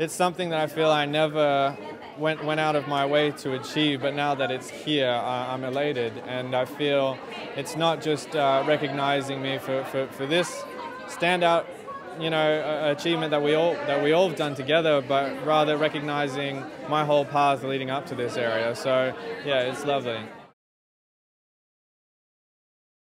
it's something that I feel I never went out of my way to achieve, but now that it's here, I'm elated, and I feel it's not just recognizing me for this standout, achievement that we all have done together, but rather recognizing my whole path leading up to this area. So yeah, it's lovely.